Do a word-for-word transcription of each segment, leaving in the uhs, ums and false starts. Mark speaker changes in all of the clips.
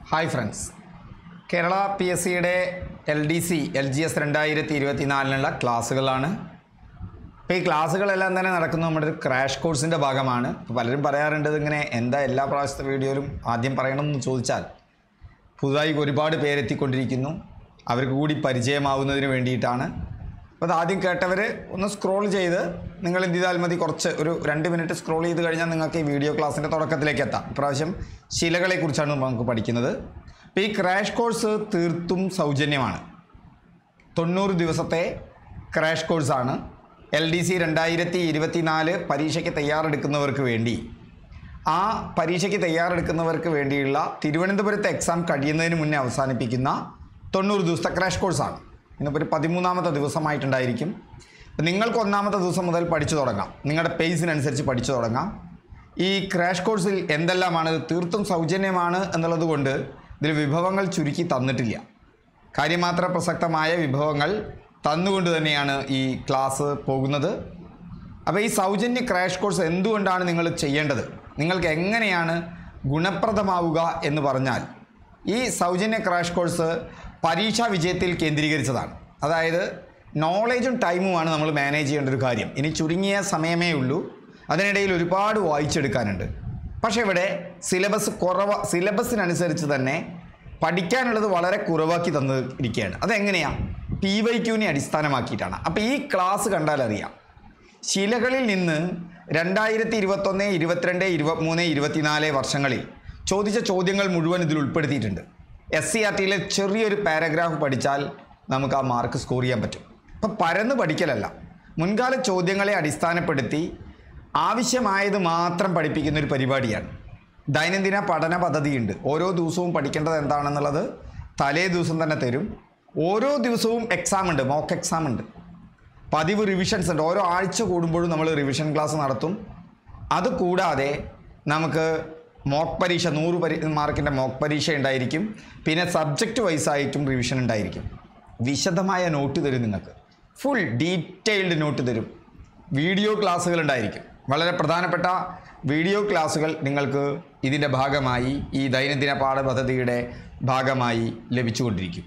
Speaker 1: Hi friends, Kerala P S സിയുടെ L D C L G S രണ്ടായിരത്തി ഇരുപത്തി നാലിനുള്ള ക്ലാസ്സുകളാണ്. അപ്പോൾ ഈ ക്ലാസ്സുകളെല്ലാം തന്നെ നടക്കുന്ന നമ്മുടെ ഒരു ക്രാഷ് കോഴ്സിൻ്റെ ഭാഗമാണ്. അപ്പോൾ പലരും പറയാറുണ്ട് ഇങ്ങനെ എന്താ എല്ലാ പ്രാവശ്യത്തെ വീഡിയോയിലും ആദ്യം പറയണമെന്ന് ചോദിച്ചാൽ, പുതുതായി ഒരുപാട് പേരെത്തിക്കൊണ്ടിരിക്കുന്നു, അവർക്ക് കൂടി പരിചയമാവുന്നതിന് വേണ്ടിയിട്ടാണ്. അപ്പോൾ അത് ആദ്യം കേട്ടവർ ഒന്ന് സ്ക്രോൾ ചെയ്ത് നിങ്ങൾ എന്ത് ചെയ്താൽ മതി, കുറച്ച് ഒരു രണ്ട് മിനിറ്റ് സ്ക്രോൾ ചെയ്ത് കഴിഞ്ഞാൽ നിങ്ങൾക്ക് ഈ വീഡിയോ ക്ലാസ്സിൻ്റെ തുടക്കത്തിലേക്ക് എത്താം. ഇപ്രാവശ്യം ശിലകളെക്കുറിച്ചാണ് നമുക്ക് പഠിക്കുന്നത്. അപ്പോൾ ഈ ക്രാഷ് കോഴ്സ് തീർത്തും സൗജന്യമാണ്. തൊണ്ണൂറ് ദിവസത്തെ ക്രാഷ് കോഴ്സാണ്. എൽ ഡി സി രണ്ടായിരത്തി ഇരുപത്തി നാല് പരീക്ഷയ്ക്ക് തയ്യാറെടുക്കുന്നവർക്ക് വേണ്ടി, ആ പരീക്ഷയ്ക്ക് തയ്യാറെടുക്കുന്നവർക്ക് വേണ്ടിയുള്ള തിരുവനന്തപുരത്തെ എക്സാം കഴിയുന്നതിന് മുന്നേ അവസാനിപ്പിക്കുന്ന തൊണ്ണൂറ് ദിവസത്തെ ക്രാഷ് കോഴ്സാണ്. ഇന്നിപ്പോൾ ഒരു പതിമൂന്നാമത്തെ ദിവസമായിട്ടുണ്ടായിരിക്കും. നിങ്ങൾക്ക് ഒന്നാമത്തെ ദിവസം മുതൽ പഠിച്ചു തുടങ്ങാം, നിങ്ങളുടെ പേസിനനുസരിച്ച് പഠിച്ചു തുടങ്ങാം. ഈ ക്രാഷ് കോഴ്സിൽ എന്തെല്ലാമാണ്, തീർത്തും സൗജന്യമാണ് എന്നുള്ളത് കൊണ്ട് ഇതിൽ വിഭവങ്ങൾ ചുരുക്കി തന്നിട്ടില്ല. കാര്യമാത്ര പ്രസക്തമായ വിഭവങ്ങൾ തന്നുകൊണ്ട് തന്നെയാണ് ഈ ക്ലാസ് പോകുന്നത്. അപ്പോൾ ഈ സൗജന്യ ക്രാഷ് കോഴ്സ് എന്തുകൊണ്ടാണ് നിങ്ങൾ ചെയ്യേണ്ടത്, നിങ്ങൾക്ക് എങ്ങനെയാണ് ഗുണപ്രദമാവുക എന്ന് പറഞ്ഞാൽ, ഈ സൗജന്യ ക്രാഷ് കോഴ്സ് പരീക്ഷാ വിജയത്തിൽ കേന്ദ്രീകരിച്ചതാണ്. അതായത് നോളേജും ടൈമുമാണ് നമ്മൾ മാനേജ് ചെയ്യേണ്ട ഒരു കാര്യം. ഇനി ചുരുങ്ങിയ സമയമേ ഉള്ളൂ, അതിനിടയിൽ ഒരുപാട് വായിച്ചെടുക്കാനുണ്ട്. പക്ഷേ ഇവിടെ സിലബസ് കുറവ്, സിലബസിനനുസരിച്ച് തന്നെ പഠിക്കാനുള്ളത് വളരെ കുറവാക്കി തന്നിരിക്കുകയാണ്. അതെങ്ങനെയാണ്? പി വൈ ക്യൂവിനെ അടിസ്ഥാനമാക്കിയിട്ടാണ്. അപ്പോൾ ഈ ക്ലാസ് കണ്ടാൽ അറിയാം, ശിലകളിൽ നിന്ന് രണ്ടായിരത്തി ഇരുപത്തൊന്ന് ഇരുപത്തിരണ്ട് ഇരുപത്തിമൂന്ന് ഇരുപത്തിനാല് വർഷങ്ങളിൽ ചോദിച്ച ചോദ്യങ്ങൾ മുഴുവൻ ഇതിൽ ഉൾപ്പെടുത്തിയിട്ടുണ്ട്. എസ് സി ആർ ടിയിലെ ചെറിയൊരു പാരഗ്രാഫ് പഠിച്ചാൽ നമുക്ക് ആ മാർക്ക് സ്കോർ ചെയ്യാൻ പറ്റും. അപ്പം പരന്ന് പഠിക്കലല്ല, മുൻകാല ചോദ്യങ്ങളെ അടിസ്ഥാനപ്പെടുത്തി ആവശ്യമായത് മാത്രം പഠിപ്പിക്കുന്ന ഒരു പരിപാടിയാണ്. ദൈനംദിന പഠന പദ്ധതിയുണ്ട്. ഓരോ ദിവസവും പഠിക്കേണ്ടത് എന്താണെന്നുള്ളത് തലേ ദിവസം തന്നെ തരും. ഓരോ ദിവസവും എക്സാം ഉണ്ട്, മോക്ക് എക്സാം ഉണ്ട്, പതിവ് റിവിഷൻസ് ഉണ്ട്. ഓരോ ആഴ്ച കൂടുമ്പോഴും നമ്മൾ റിവിഷൻ ക്ലാസ് നടത്തും. അതുകൂടാതെ നമുക്ക് മോക്ക് പരീക്ഷ, നൂറ് പരി മാർക്കിൻ്റെ മോക്ക് പരീക്ഷ ഉണ്ടായിരിക്കും. പിന്നെ സബ്ജക്റ്റ് വൈസായിട്ടും റിവിഷൻ ഉണ്ടായിരിക്കും. വിശദമായ നോട്ട് തരും, നിങ്ങൾക്ക് ഫുൾ ഡീറ്റെയിൽഡ് നോട്ട് തരും. വീഡിയോ ക്ലാസ്സുകൾ ഉണ്ടായിരിക്കും. വളരെ പ്രധാനപ്പെട്ട വീഡിയോ ക്ലാസ്സുകൾ നിങ്ങൾക്ക് ഇതിൻ്റെ ഭാഗമായി, ഈ ദൈനംദിന പാഠപദ്ധതിയുടെ ഭാഗമായി ലഭിച്ചുകൊണ്ടിരിക്കും.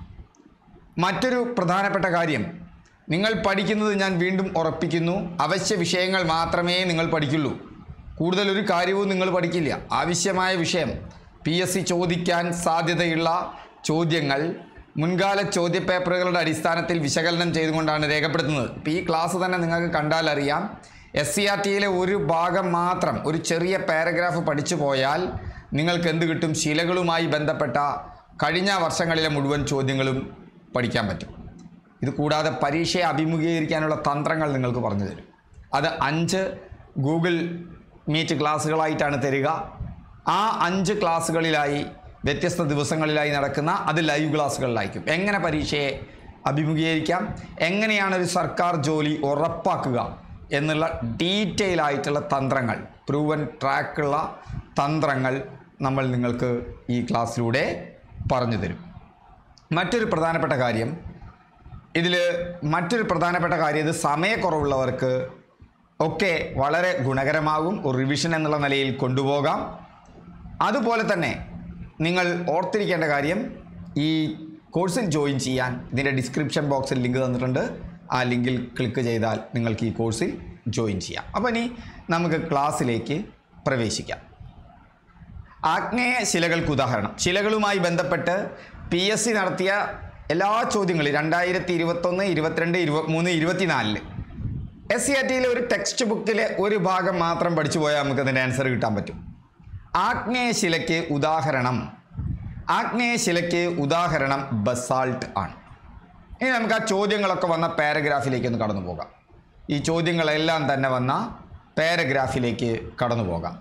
Speaker 1: മറ്റൊരു പ്രധാനപ്പെട്ട കാര്യം, നിങ്ങൾ പഠിക്കുന്നത്, ഞാൻ വീണ്ടും ഉറപ്പിക്കുന്നു, അവശ്യ വിഷയങ്ങൾ മാത്രമേ നിങ്ങൾ പഠിക്കുള്ളൂ. കൂടുതലൊരു കാര്യവും നിങ്ങൾ പഠിക്കില്ല. ആവശ്യമായ വിഷയം, പി എസ് സി ചോദിക്കാൻ സാധ്യതയുള്ള ചോദ്യങ്ങൾ മുൻകാല ചോദ്യപേപ്പറുകളുടെ അടിസ്ഥാനത്തിൽ വിശകലനം ചെയ്തുകൊണ്ടാണ് രേഖപ്പെടുത്തുന്നത്. ഇപ്പോൾ ഈ ക്ലാസ് തന്നെ നിങ്ങൾക്ക് കണ്ടാൽ അറിയാം, എസ് സി ആർ ടിയിലെ ഒരു ഭാഗം മാത്രം, ഒരു ചെറിയ പാരഗ്രാഫ് പഠിച്ചു പോയാൽ നിങ്ങൾക്ക് എന്ത് കിട്ടും? ശിലകളുമായി ബന്ധപ്പെട്ട കഴിഞ്ഞ വർഷങ്ങളിലെ മുഴുവൻ ചോദ്യങ്ങളും പഠിക്കാൻ പറ്റും. ഇത് കൂടാതെ പരീക്ഷയെ അഭിമുഖീകരിക്കാനുള്ള തന്ത്രങ്ങൾ നിങ്ങൾക്ക് പറഞ്ഞു തരും. അത് അഞ്ച് ഗൂഗിൾ മീറ്റ് ക്ലാസ്സുകളായിട്ടാണ് തരിക. ആ അഞ്ച് ക്ലാസ്സുകളിലായി വ്യത്യസ്ത ദിവസങ്ങളിലായി നടക്കുന്ന, അത് ലൈവ് ക്ലാസ്സുകളിലായിരിക്കും. എങ്ങനെ പരീക്ഷയെ അഭിമുഖീകരിക്കാം, എങ്ങനെയാണ് ഒരു സർക്കാർ ജോലി ഉറപ്പാക്കുക എന്നുള്ള ഡീറ്റെയിൽ ആയിട്ടുള്ള തന്ത്രങ്ങൾ, പ്രൂവൻ ട്രാക്കുള്ള തന്ത്രങ്ങൾ നമ്മൾ നിങ്ങൾക്ക് ഈ ക്ലാസ്സിലൂടെ പറഞ്ഞു തരും. മറ്റൊരു പ്രധാനപ്പെട്ട കാര്യം ഇതിൽ മറ്റൊരു പ്രധാനപ്പെട്ട കാര്യം ഇത് സമയക്കുറവുള്ളവർക്ക് ഒക്കെ വളരെ ഗുണകരമാകും. ഒരു റിവിഷൻ എന്നുള്ള നിലയിൽ കൊണ്ടുപോകാം. അതുപോലെ തന്നെ നിങ്ങൾ ഓർത്തിരിക്കേണ്ട കാര്യം, ഈ കോഴ്സിൽ ജോയിൻ ചെയ്യാൻ ഇതിൻ്റെ ഡിസ്ക്രിപ്ഷൻ ബോക്സിൽ ലിങ്ക് തന്നിട്ടുണ്ട്. ആ ലിങ്കിൽ ക്ലിക്ക് ചെയ്താൽ നിങ്ങൾക്ക് ഈ കോഴ്സിൽ ജോയിൻ ചെയ്യാം. അപ്പോൾ ഇനി നമുക്ക് ക്ലാസ്സിലേക്ക് പ്രവേശിക്കാം. ആഗ്നേയ ശിലകൾക്ക് ഉദാഹരണം, ശിലകളുമായി ബന്ധപ്പെട്ട് പി എസ് സി നടത്തിയ എല്ലാ ചോദ്യങ്ങളും രണ്ടായിരത്തി ഇരുപത്തൊന്ന് ഇരുപത്തിരണ്ട് ഇരുപത്തിമൂന്ന് ഇരുപത്തിനാലില് എസ് സി ആർ ടിയിലെ ഒരു ടെക്സ്റ്റ് ബുക്കിലെ ഒരു ഭാഗം മാത്രം പഠിച്ചു പോയാൽ നമുക്ക് അതിൻ്റെ ആൻസർ കിട്ടാൻ പറ്റും. ആഗ്നേയ ശിലയ്ക്ക് ഉദാഹരണം, ആഗ്നേയ ശിലയ്ക്ക് ഉദാഹരണം ബസാൾട്ട് ആണ്. ഇനി നമുക്ക് ആ ചോദ്യങ്ങളൊക്കെ വന്ന പാരഗ്രാഫിലേക്ക് ഒന്ന് കടന്നു പോകാം. ഈ ചോദ്യങ്ങളെല്ലാം തന്നെ വന്ന പാരഗ്രാഫിലേക്ക് കടന്നു പോകാം.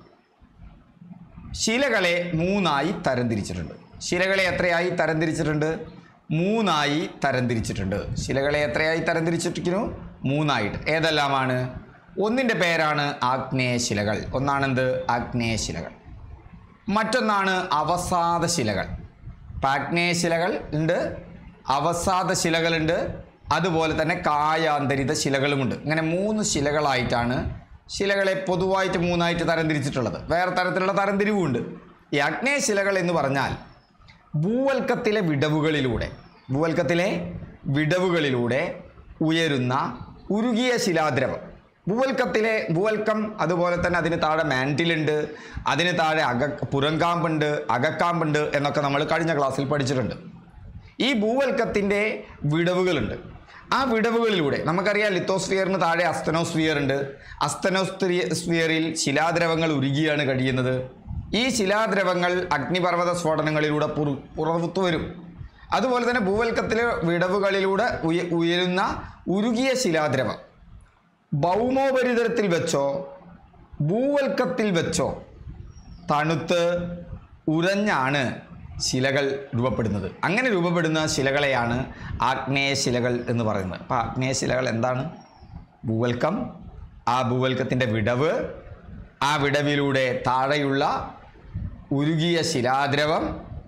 Speaker 1: ശിലകളെ മൂന്നായി തരംതിരിച്ചിട്ടുണ്ട്. ശിലകളെ എത്രയായി തരംതിരിച്ചിട്ടുണ്ട്? മൂന്നായി തരംതിരിച്ചിട്ടുണ്ട്. ശിലകളെ എത്രയായി തരംതിരിച്ചിരിക്കുന്നു? മൂന്നായിട്ട്. ഏതെല്ലാമാണ്? ഒന്നിൻ്റെ പേരാണ് ആഗ്നേയ ശിലകൾ. ഒന്നാണെന്ത്? ആഗ്നേയ ശിലകൾ. മറ്റൊന്നാണ് അവസാദ ശിലകൾ. ആഗ്നേയ ശിലകൾ ഉണ്ട്, അവസാദ ശിലകളുണ്ട്, അതുപോലെ തന്നെ കായാന്തരിത ശിലകളുമുണ്ട്. ഇങ്ങനെ മൂന്ന് ശിലകളായിട്ടാണ് ശിലകളെ പൊതുവായിട്ട് മൂന്നായിട്ട് തരംതിരിച്ചിട്ടുള്ളത്. വേറെ തരത്തിലുള്ള തരംതിരിവുമുണ്ട്. ഈ ആഗ്നേയ ശിലകൾ എന്ന് പറഞ്ഞാൽ ഭൂവൽക്കത്തിലെ വിടവുകളിലൂടെ ഭൂവൽക്കത്തിലെ വിടവുകളിലൂടെ ഉയരുന്ന ഉരുകിയ ശിലാദ്രവം. ഭൂവൽക്കത്തിലെ ഭൂവൽക്കം അതുപോലെ തന്നെ അതിന് താഴെ മാൻറ്റിലുണ്ട്, അതിന് താഴെ അക പുറംകാമ്പുണ്ട്, അകക്കാമ്പുണ്ട് എന്നൊക്കെ നമ്മൾ കഴിഞ്ഞ ക്ലാസ്സിൽ പഠിച്ചിട്ടുണ്ട്. ഈ ഭൂവൽക്കത്തിൻ്റെ വിടവുകളുണ്ട്. ആ വിടവുകളിലൂടെ നമുക്കറിയാം ലിത്തോസ്ഫിയറിന് താഴെ അസ്തനോസ്ഫിയർ ഉണ്ട്. അസ്തനോസ്ഫിയറിൽ ശിലാദ്രവങ്ങൾ ഉരുകിയാണ് കഴിയുന്നത്. ഈ ശിലാദ്രവങ്ങൾ അഗ്നിപർവ്വത സ്ഫോടനങ്ങളിലൂടെ പുറ പുറത്തു വരും. അതുപോലെ തന്നെ ഭൂവൽക്കത്തിലെ വിടവുകളിലൂടെ ഉയ ഉയരുന്ന ഉരുകിയ ശിലാദ്രവം ഭൗമോപരിതലത്തിൽ വെച്ചോ ഭൂവൽക്കത്തിൽ വെച്ചോ തണുത്ത് ഉറഞ്ഞാണ് ശിലകൾ രൂപപ്പെടുന്നത്. അങ്ങനെ രൂപപ്പെടുന്ന ശിലകളെയാണ് ആഗ്നേയ ശിലകൾ എന്ന് പറയുന്നത്. അപ്പോൾ ആഗ്നേയ ശിലകൾ എന്താണ്? ഭൂവൽക്കം, ആ ഭൂവൽക്കത്തിൻ്റെ വിടവ്, ആ വിടവിലൂടെ താഴെയുള്ള ഉരുകിയ ശിലാദ്രവം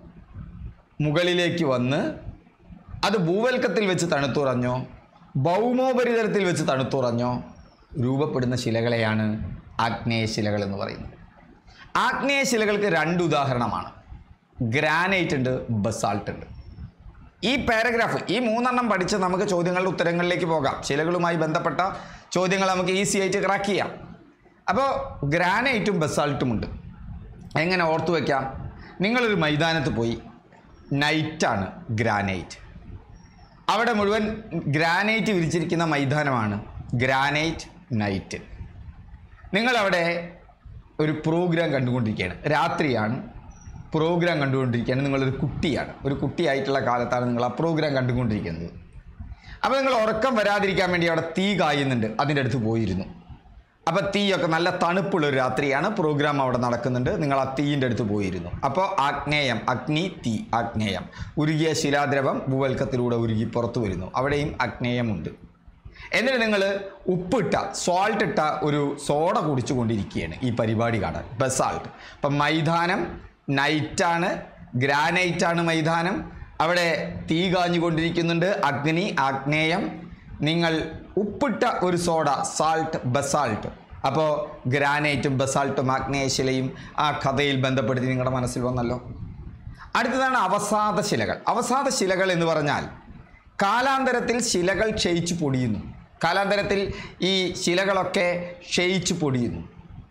Speaker 1: മുകളിലേക്ക് വന്ന് അത് ഭൂവൽക്കത്തിൽ വെച്ച് തണുത്തുറഞ്ഞോ ഭൗമോപരിതലത്തിൽ വെച്ച് തണുത്തുറഞ്ഞോ രൂപപ്പെടുന്ന ശിലകളെയാണ് ആഗ്നേയ ശിലകൾ എന്ന് പറയുന്നത്. ആഗ്നേയ ശിലകൾക്ക് രണ്ട് ഉദാഹരണമാണ്. ഗ്രാനൈറ്റ് ഉണ്ട്, ബസാൾട്ട് ഉണ്ട്. ഈ പാരഗ്രാഫ് ഈ മൂന്നെണ്ണം പഠിച്ച് നമുക്ക് ചോദ്യങ്ങളുടെ ഉത്തരങ്ങളിലേക്ക് പോകാം. ശിലകളുമായി ബന്ധപ്പെട്ട ചോദ്യങ്ങൾ നമുക്ക് ഈസി ആയിട്ട് ക്രാക്ക് ചെയ്യാം. അപ്പോൾ ഗ്രാനൈറ്റും ബസാൾട്ടും ഉണ്ട്. എങ്ങനെ ഓർത്തു വയ്ക്കാം? നിങ്ങളൊരു മൈതാനത്ത് പോയി, നൈറ്റാണ് ഗ്രാനൈറ്റ്, അവിടെ മുഴുവൻ ഗ്രാനൈറ്റ് വിരിച്ചിരിക്കുന്ന മൈതാനമാണ് ഗ്രാനൈറ്റ് നൈറ്റ്. നിങ്ങളവിടെ ഒരു പ്രോഗ്രാം കണ്ടുകൊണ്ടിരിക്കുകയാണ്, രാത്രിയാണ്, പ്രോഗ്രാം കണ്ടുകൊണ്ടിരിക്കുകയാണ്. നിങ്ങളൊരു കുട്ടിയാണ്, ഒരു കുട്ടിയായിട്ടുള്ള കാലത്താണ് നിങ്ങൾ ആ പ്രോഗ്രാം കണ്ടുകൊണ്ടിരിക്കുന്നത്. അപ്പോൾ നിങ്ങൾ ഉറക്കം വരാതിരിക്കാൻ വേണ്ടി അവിടെ തീ കായുന്നുണ്ട്, അതിൻ്റെ അടുത്ത് പോയിരുന്നു. അപ്പോൾ തീയൊക്കെ നല്ല തണുപ്പുള്ളൊരു രാത്രിയാണ്, പ്രോഗ്രാം അവിടെ നടക്കുന്നുണ്ട്, നിങ്ങൾ ആ തീയിൻ്റെ അടുത്ത് പോയിരുന്നു. അപ്പോൾ ആഗ്നേയം, അഗ്നി, തീ, ആഗ്നേയം, ഉരുകിയ ശിലാദ്രവം ഭൂവൽക്കത്തിലൂടെ ഉരുകി പുറത്തു വരുന്നു, അവിടെയും ആഗ്നേയമുണ്ട്. എന്നിട്ട് നിങ്ങൾ ഉപ്പിട്ട സോൾട്ട് ഇട്ട ഒരു സോഡ കുടിച്ചു കൊണ്ടിരിക്കുകയാണ് ഈ പരിപാടി കാണാൻ, ബസാൾട്ട്. അപ്പം മൈതാനം നൈറ്റാണ്, ഗ്രാനൈറ്റാണ് മൈതാനം, അവിടെ തീ കാഞ്ഞുകൊണ്ടിരിക്കുന്നുണ്ട്, അഗ്നി, ആഗ്നേയം. നിങ്ങൾ ഉപ്പിട്ട ഒരു സോഡ, സാൾട്ട്, ബസാൾട്ട്. അപ്പോൾ ഗ്രാനൈറ്റും ബസാൾട്ടും ആഗ്നേയശിലയും ആ കഥയിൽ ബന്ധപ്പെടുത്തി നിങ്ങളുടെ മനസ്സിൽ വന്നല്ലോ. അടുത്തതാണ് അവസാദ ശിലകൾ. അവസാദ ശിലകൾ എന്ന് പറഞ്ഞാൽ കാലാന്തരത്തിൽ ശിലകൾ ക്ഷയിച്ചു പൊടിയുന്നു. കാലാന്തരത്തിൽ ഈ ശിലകളൊക്കെ ക്ഷയിച്ചു പൊടിയുന്നു.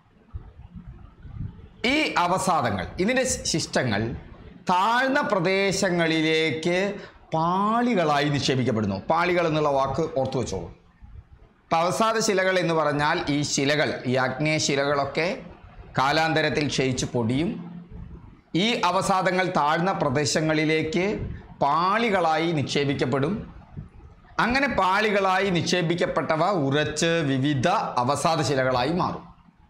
Speaker 1: ഈ അവസാദങ്ങൾ, ഇതിൻ്റെ ശിഷ്ടങ്ങൾ താഴ്ന്ന പ്രദേശങ്ങളിലേക്ക് പാളികളായി നിക്ഷേപിക്കപ്പെടുന്നു. പാളികൾ എന്നുള്ള വാക്ക് ഓർത്തു വെച്ചോളൂ. അപ്പം അവസാദ ശിലകൾ എന്ന് പറഞ്ഞാൽ ഈ ശിലകൾ, ഈ ആഗ്നേയ ശിലകളൊക്കെ കാലാന്തരത്തിൽ ക്ഷയിച്ചു പൊടിയും. ഈ അവസാദങ്ങൾ താഴ്ന്ന പ്രദേശങ്ങളിലേക്ക് പാളികളായി നിക്ഷേപിക്കപ്പെടും. അങ്ങനെ പാളികളായി നിക്ഷേപിക്കപ്പെട്ടവ ഉറച്ച് വിവിധ അവസാദ ശിലകളായി മാറും.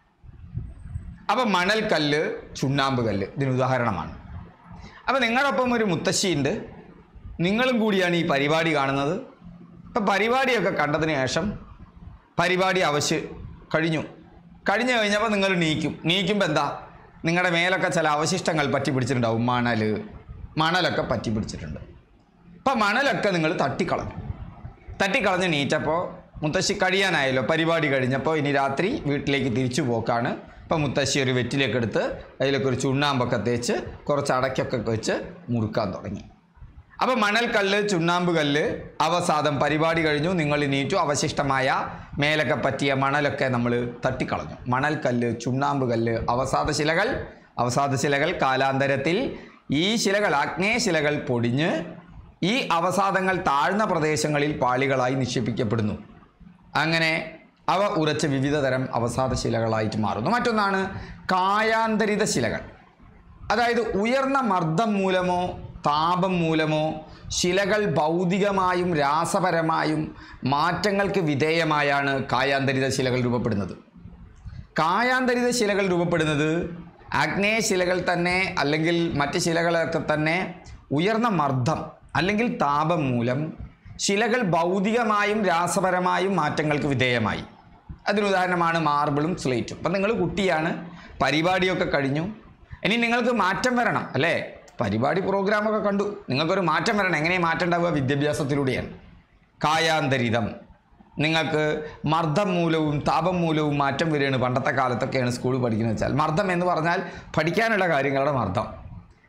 Speaker 1: അപ്പം മണൽക്കല്ല്, ചുണ്ണാമ്പ് കല്ല് ഇതിന് ഉദാഹരണമാണ്. അപ്പം നിങ്ങളൊപ്പം ഒരു മുത്തശ്ശിയുണ്ട്, നിങ്ങളും കൂടിയാണ് ഈ പരിപാടി കാണുന്നത്. ഇപ്പം പരിപാടിയൊക്കെ കണ്ടതിന് ശേഷം പരിപാടി അവശ്യ കഴിഞ്ഞു കഴിഞ്ഞു കഴിഞ്ഞപ്പോൾ നിങ്ങൾ നീക്കും. നീക്കുമ്പോൾ എന്താ, നിങ്ങളുടെ മേലൊക്കെ ചില അവശിഷ്ടങ്ങൾ പറ്റി പിടിച്ചിട്ടുണ്ടാവും. മണൽ മണലൊക്കെ പറ്റി പിടിച്ചിട്ടുണ്ട്. അപ്പം മണലൊക്കെ നിങ്ങൾ തട്ടിക്കളഞ്ഞു. തട്ടിക്കളഞ്ഞ് നീറ്റപ്പോൾ മുത്തശ്ശി കഴിയാനായല്ലോ, പരിപാടി കഴിഞ്ഞപ്പോൾ ഇനി രാത്രി വീട്ടിലേക്ക് തിരിച്ചു പോക്കാണ്. അപ്പം മുത്തശ്ശി ഒരു വെറ്റിലേക്ക് എടുത്ത് അതിലൊക്കെ ഒരു ചുണ്ണാമ്പൊക്കെ തേച്ച് കുറച്ച് അടയ്ക്കൊക്കെ വെച്ച് മുറുക്കാൻ തുടങ്ങി. അപ്പോൾ മണൽക്കല്ല്, ചുണ്ണാമ്പ് കല്ല്, അവസാദം, പരിപാടി കഴിഞ്ഞു, നിങ്ങൾ നീറ്റു, അവശിഷ്ടമായ മേലൊക്കെ പറ്റിയ മണലൊക്കെ നമ്മൾ തട്ടിക്കളഞ്ഞു. മണൽക്കല്ല്, ചുണ്ണാമ്പ് കല്ല്, അവസാദ ശിലകൾ. അവസാദ ശിലകൾ കാലാന്തരത്തിൽ ഈ ശിലകൾ, ആഗ്നേയ ശിലകൾ പൊടിഞ്ഞ് ഈ അവസാദങ്ങൾ താഴ്ന്ന പ്രദേശങ്ങളിൽ പാളികളായി നിക്ഷേപിക്കപ്പെടുന്നു. അങ്ങനെ അവ ഉറച്ച വിവിധ തരം അവസാദ ശിലകളായിട്ട് മാറുന്നു. മറ്റൊന്നാണ് കായാന്തരിത ശിലകൾ. അതായത് ഉയർന്ന മർദ്ദം മൂലമോ താപം മൂലമോ ശിലകൾ ഭൗതികമായും രാസപരമായും മാറ്റങ്ങൾക്ക് വിധേയമായാണ് കായാന്തരിത ശിലകൾ രൂപപ്പെടുന്നത്. കായാന്തരിത ശിലകൾ രൂപപ്പെടുന്നത് ആഗ്നേയ ശിലകൾ തന്നെ അല്ലെങ്കിൽ മറ്റ് ശിലകളൊക്കെ തന്നെ ഉയർന്ന മർദ്ദം അല്ലെങ്കിൽ താപം മൂലം ശിലകൾ ഭൗതികമായും രാസപരമായും മാറ്റങ്ങൾക്ക് വിധേയമായി. അതിനുദാഹരണമാണ് മാർബിളും സ്ലേറ്റും. അപ്പം നിങ്ങൾ കുട്ടിയാണ്, പരിപാടിയൊക്കെ കഴിഞ്ഞു, ഇനി നിങ്ങൾക്ക് മാറ്റം വരണം അല്ലേ? പരിപാടി പ്രോഗ്രാമൊക്കെ കണ്ടു, നിങ്ങൾക്കൊരു മാറ്റം വരണം. എങ്ങനെ മാറ്റം ഉണ്ടാവുക? വിദ്യാഭ്യാസത്തിലൂടെയാണ്. കായാന്തരിതം, നിങ്ങൾക്ക് മർദ്ദം മൂലവും താപം മൂലവും മാറ്റം വരികയാണ്. പണ്ടത്തെ കാലത്തൊക്കെയാണ് സ്കൂളിൽ പഠിക്കുന്നത് വെച്ചാൽ മർദ്ദം എന്ന് പറഞ്ഞാൽ പഠിക്കാനുള്ള കാര്യങ്ങളുടെ മർദ്ദം.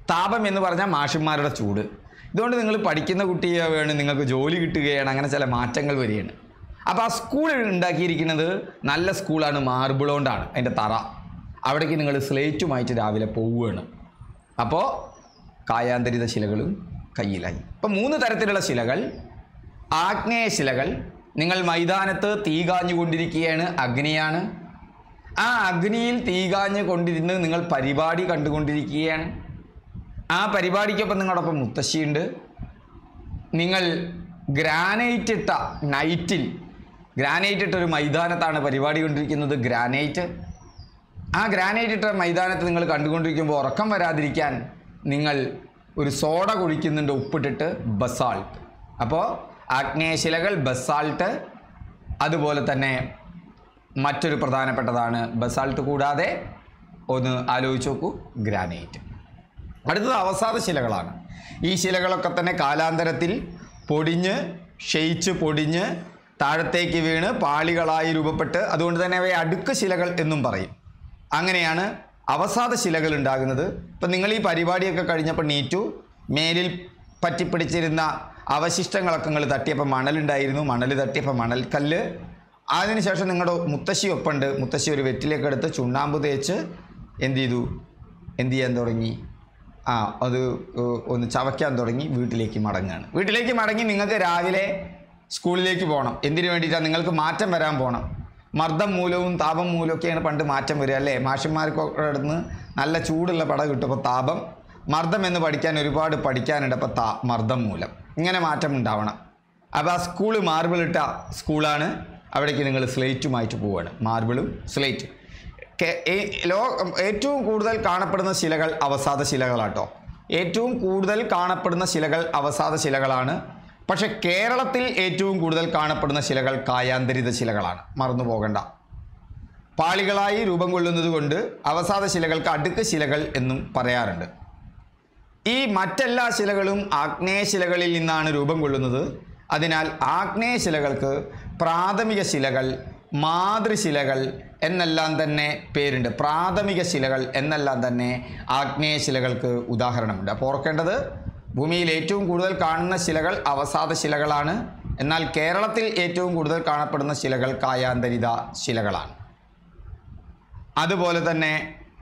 Speaker 1: താപം എന്ന് പറഞ്ഞാൽ മാഷന്മാരുടെ ചൂട്. ഇതുകൊണ്ട് നിങ്ങൾ പഠിക്കുന്ന കുട്ടിയാവുകയാണ്, നിങ്ങൾക്ക് ജോലി കിട്ടുകയാണ്, അങ്ങനെ ചില മാറ്റങ്ങൾ വരികയാണ്. അപ്പോൾ ആ സ്കൂൾ ഉണ്ടാക്കിയിരിക്കുന്നത് നല്ല സ്കൂളാണ്, മാർബിൾ കൊണ്ടാണ് അതിൻ്റെ തറ. അവിടേക്ക് നിങ്ങൾ സ്ലേറ്റുമായിട്ട് രാവിലെ പോവുകയാണ്. അപ്പോൾ കായാന്തരിത ശിലകളും കയ്യിലായി. ഇപ്പം മൂന്ന് തരത്തിലുള്ള ശിലകൾ. ആഗ്നേയ ശിലകൾ, നിങ്ങൾ മൈതാനത്ത് തീ കാഞ്ഞുകൊണ്ടിരിക്കുകയാണ്, അഗ്നിയാണ്. ആ അഗ്നിയിൽ തീ കാഞ്ഞു കൊണ്ടിരുന്ന് നിങ്ങൾ പരിപാടി കണ്ടുകൊണ്ടിരിക്കുകയാണ്. ആ പരിപാടിക്കൊപ്പം നിങ്ങളോടൊപ്പം മുത്തശ്ശിയുണ്ട്. നിങ്ങൾ ഗ്രാനൈറ്റ് ഇട്ട നൈറ്റിൽ, ഗ്രാനൈറ്റ് ഇട്ടൊരു മൈതാനത്താണ് പരിപാടി കൊണ്ടിരിക്കുന്നത്. ഗ്രാനൈറ്റ്, ആ ഗ്രാനൈറ്റ് ഇട്ട മൈതാനത്ത് നിങ്ങൾ കണ്ടുകൊണ്ടിരിക്കുമ്പോൾ ഉറക്കം വരാതിരിക്കാൻ നിങ്ങൾ ഒരു സോഡ കുടിക്കുന്നുണ്ട്, ഉപ്പിട്ടിട്ട്, ബസാൾട്ട്. അപ്പോൾ ആഗ്നേയശിലകൾ, ബസാൾട്ട്. അതുപോലെ തന്നെ മറ്റൊരു പ്രധാനപ്പെട്ടതാണ് ബസാൾട്ട് കൂടാതെ ഒന്ന് ആലോചിച്ച് നോക്കൂ, ഗ്രാനൈറ്റ്. അടുത്തത് അവസാദ ശിലകളാണ്. ഈ ശിലകളൊക്കെ തന്നെ കാലാന്തരത്തിൽ പൊടിഞ്ഞ് ക്ഷയിച്ച് പൊടിഞ്ഞ് താഴത്തേക്ക് വീണ് പാളികളായി രൂപപ്പെട്ട്, അതുകൊണ്ട് തന്നെ അവയെ അടുക്ക് ശിലകൾ എന്നും പറയും. അങ്ങനെയാണ് അവസാദ ശിലകൾ ഉണ്ടാകുന്നത്. ഇപ്പം നിങ്ങൾ ഈ പരിപാടിയൊക്കെ കഴിഞ്ഞപ്പോൾ നീറ്റു മേലിൽ പറ്റിപ്പിടിച്ചിരുന്ന അവശിഷ്ടങ്ങളൊക്കെ നിങ്ങൾ തട്ടിയപ്പോൾ മണലുണ്ടായിരുന്നു, മണൽ തട്ടിയപ്പോൾ മണൽക്കല്ല്. അതിനുശേഷം നിങ്ങളുടെ മുത്തശ്ശി ഒപ്പുണ്ട്, മുത്തശ്ശി ഒരു വെറ്റിലേക്ക് എടുത്ത് ചുണ്ണാമ്പ് തേച്ച് എന്ത് ചെയ്തു, എന്ത് ചെയ്യാൻ തുടങ്ങി, ആ അത് ഒന്ന് ചവയ്ക്കാൻ തുടങ്ങി, വീട്ടിലേക്ക് മടങ്ങുകയാണ്. വീട്ടിലേക്ക് മടങ്ങി നിങ്ങൾക്ക് രാവിലെ സ്കൂളിലേക്ക് പോകണം. എന്തിനു വേണ്ടിയിട്ടാണ്? നിങ്ങൾക്ക് മാറ്റം വരാൻ പോകണം. മർദ്ദം മൂലവും താപം മൂലമൊക്കെയാണ് പണ്ട് മാറ്റം വരിക അല്ലേ? മാഷന്മാർക്കൊക്കെ അടുത്ത് നല്ല ചൂടുള്ള പട കിട്ടുമ്പോൾ താപം, മർദ്ദം എന്ന് പഠിക്കാൻ ഒരുപാട് പഠിക്കാനുണ്ട്. അപ്പോൾ താ മർദ്ദം മൂലം ഇങ്ങനെ മാറ്റം ഉണ്ടാവണം. അപ്പോൾ ആ സ്കൂള് മാർബിളിട്ട സ്കൂളാണ്. അവിടേക്ക് നിങ്ങൾ സ്ലേറ്റുമായിട്ട് പോവുകയാണ്, മാർബിളും സ്ലേറ്റും. ലോ ഏറ്റവും കൂടുതൽ കാണപ്പെടുന്ന ശിലകൾ അവസാദ ശിലകളാട്ടോ. ഏറ്റവും കൂടുതൽ കാണപ്പെടുന്ന ശിലകൾ അവസാദ ശിലകളാണ്. പക്ഷെ കേരളത്തിൽ ഏറ്റവും കൂടുതൽ കാണപ്പെടുന്ന ശിലകൾ കായാന്തരിത ശിലകളാണ്, മറന്നു പോകണ്ട. പാളികളായി രൂപം കൊള്ളുന്നത് കൊണ്ട് അവസാദ ശിലകൾക്ക് അടുക്ക് ശിലകൾ എന്നും പറയാറുണ്ട്. ഈ മറ്റെല്ലാ ശിലകളും ആഗ്നേയ ശിലകളിൽ നിന്നാണ് രൂപം കൊള്ളുന്നത്. അതിനാൽ ആഗ്നേയ ശിലകൾക്ക് പ്രാഥമിക ശിലകൾ, മാതൃശിലകൾ എന്നെല്ലാം തന്നെ പേരുണ്ട്. പ്രാഥമിക ശിലകൾ എന്നെല്ലാം തന്നെ ആഗ്നേയ ശിലകൾക്ക് ഉദാഹരണമുണ്ട്. അപ്പോൾ ഓർക്കേണ്ടത്, ഭൂമിയിൽ ഏറ്റവും കൂടുതൽ കാണുന്ന ശിലകൾ അവസാദ ശിലകളാണ്. എന്നാൽ കേരളത്തിൽ ഏറ്റവും കൂടുതൽ കാണപ്പെടുന്ന ശിലകൾ കായാന്തരിത ശിലകളാണ്. അതുപോലെ തന്നെ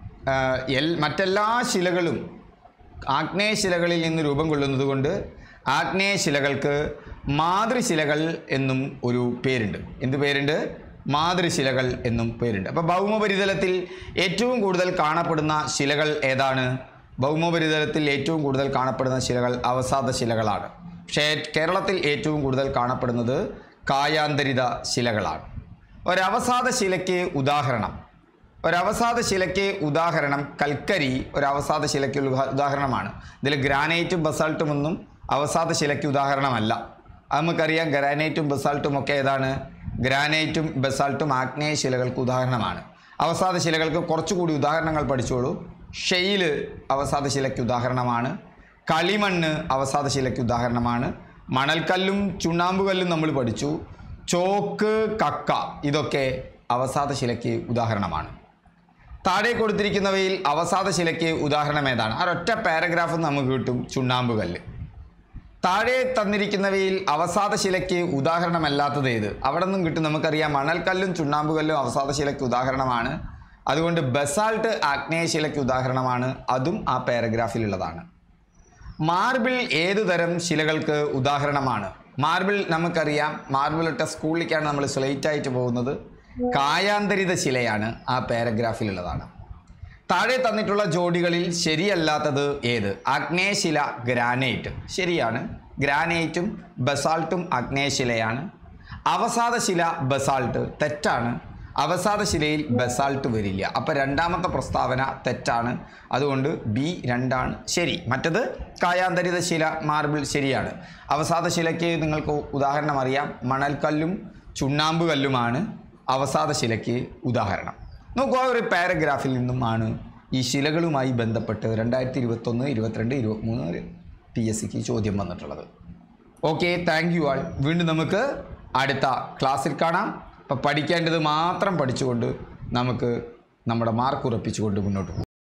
Speaker 1: എൽ മറ്റെല്ലാ ശിലകളും ആഗ്നേയ ശിലകളിൽ നിന്ന് രൂപം കൊള്ളുന്നത് കൊണ്ട് ആഗ്നേയ ശിലകൾക്ക് മാതൃശിലകൾ എന്നും ഒരു പേരുണ്ട്. എന്ത് പേരുണ്ട്? മാതൃശിലകൾ എന്നും പേരുണ്ട്. അപ്പോൾ ഭൗമോപരിതലത്തിൽ ഏറ്റവും കൂടുതൽ കാണപ്പെടുന്ന ശിലകൾ ഏതാണ്? ഭൗമോപരിതലത്തിൽ ഏറ്റവും കൂടുതൽ കാണപ്പെടുന്ന ശിലകൾ അവസാദ ശിലകളാണ്. പക്ഷേ കേരളത്തിൽ ഏറ്റവും കൂടുതൽ കാണപ്പെടുന്നത് കായാന്തരിത ശിലകളാണ്. ഒരവസാദ ശിലയ്ക്ക് ഉദാഹരണം ഒരവസാദ ശിലയ്ക്ക് ഉദാഹരണം കൽക്കരി ഒരവസാദ ശിലയ്ക്ക് ഉദാഹരണമാണ്. ഇതിൽ ഗ്രാനൈറ്റും ബസാൾട്ടും ഒന്നും അവസാദ ശിലയ്ക്ക് ഉദാഹരണമല്ല. അത് നമുക്കറിയാം. ഗ്രാനൈറ്റും ബസാൾട്ടും ഒക്കെ ഏതാണ്? ഗ്രാനൈറ്റും ബസാൾട്ടും ആഗ്നേയ ശിലകൾക്ക് ഉദാഹരണമാണ്. അവസാദ ശിലകൾക്ക് കുറച്ചുകൂടി ഉദാഹരണങ്ങൾ പഠിച്ചോളൂ. ഷെയിൽ അവസാദ ശിലയ്ക്ക് ഉദാഹരണമാണ്. കളിമണ്ണ് അവസാദ ശിലയ്ക്ക് ഉദാഹരണമാണ്. മണൽക്കല്ലും ചുണ്ണാമ്പുകല്ലും നമ്മൾ പഠിച്ചു. ചോക്ക്, കക്ക ഇതൊക്കെ അവസാദ ശിലയ്ക്ക് ഉദാഹരണമാണ്. താഴെ കൊടുത്തിരിക്കുന്നവയിൽ അവസാദ ശിലയ്ക്ക് ഉദാഹരണം ഏതാണ്? ആ ഒറ്റ പാരഗ്രാഫ് നമുക്ക് കിട്ടും, ചുണ്ണാമ്പുകല്ല്. താഴെ തന്നിരിക്കുന്നവയിൽ അവസാദ ശിലയ്ക്ക് ഉദാഹരണമല്ലാത്തത് ഏത്? അവിടെ നിന്നും കിട്ടും. നമുക്കറിയാം മണൽക്കല്ലും ചുണ്ണാമ്പുകല്ലും അവസാദ ശിലയ്ക്ക് ഉദാഹരണമാണ്. അതുകൊണ്ട് ബസാൾട്ട് ആഗ്നേയ ശിലയ്ക്ക് ഉദാഹരണമാണ്. അതും ആ പാരഗ്രാഫിലുള്ളതാണ്. മാർബിൾ ഏതുതരം ശിലകൾക്ക് ഉദാഹരണമാണ്? മാർബിൾ നമുക്കറിയാം, മാർബിൾ ഇട്ട സ്കൂളിലേക്കാണ് നമ്മൾ സ്ലേറ്റ് ആയിട്ട് പോകുന്നത്. കായാന്തരിത ശിലയാണ്, ആ പാരഗ്രാഫിലുള്ളതാണ്. താഴെ തന്നിട്ടുള്ള ജോഡികളിൽ ശരിയല്ലാത്തത് ഏത്? ആഗ്നേയശില, ഗ്രാനൈറ്റ്. ശരിയാണ്, ഗ്രാനൈറ്റും ബസാൾട്ടും ആഗ്നേയശിലയാണ്. അവസാദ ശില ബസാൾട്ട്, തെറ്റാണ്. അവസാദ ശിലയിൽ ബസാൾട്ട് വരില്ല. അപ്പോൾ രണ്ടാമത്തെ പ്രസ്താവന തെറ്റാണ്. അതുകൊണ്ട് ബി രണ്ടാണ് ശരി. മറ്റത് കായാന്തരിത ശില, മാർബിൾ ശരിയാണ്. അവസാദ ശിലയ്ക്ക് നിങ്ങൾക്ക് ഉദാഹരണം അറിയാം, മണൽക്കല്ലും ചുണ്ണാമ്പുകല്ലുമാണ് അവസാദ ശിലയ്ക്ക് ഉദാഹരണം. നോക്കൂ, ആ ഒരു പാരഗ്രാഫിൽ നിന്നുമാണ് ഈ ശിലകളുമായി ബന്ധപ്പെട്ട് രണ്ടായിരത്തി ഇരുപത്തൊന്ന് ഇരുപത്തിരണ്ട് ഇരുപത്തിമൂന്ന് പി എസ് സിക്ക് ചോദ്യം വന്നിട്ടുള്ളത്. Okay, thank you all. വീണ്ടും നമുക്ക് അടുത്ത ക്ലാസ്സിൽ കാണാം. അപ്പോൾ പഠിക്കേണ്ടത് മാത്രം പഠിച്ചുകൊണ്ട് നമുക്ക് നമ്മുടെ മാർക്ക് ഉറപ്പിച്ചുകൊണ്ട് മുന്നോട്ട് പോകും.